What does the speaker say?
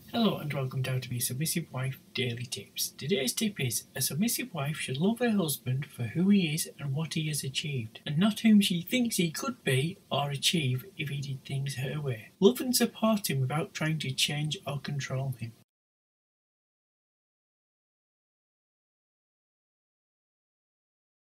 Hello and welcome down to the Submissive Wife Daily Tips. Today's tip is, a submissive wife should love her husband for who he is and what he has achieved, and not whom she thinks he could be or achieve if he did things her way. Love and support him without trying to change or control him.